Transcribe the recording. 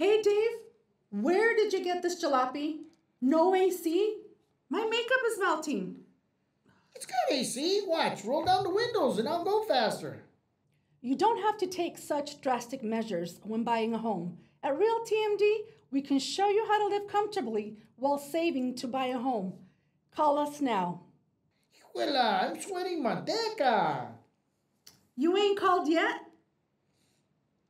Hey, Dave, where did you get this jalopy? No AC? My makeup is melting. It's got AC. Watch, roll down the windows and I'll go faster. You don't have to take such drastic measures when buying a home. At Realty MD, we can show you how to live comfortably while saving to buy a home. Call us now. Hijuela, I'm sweating manteca. You ain't called yet?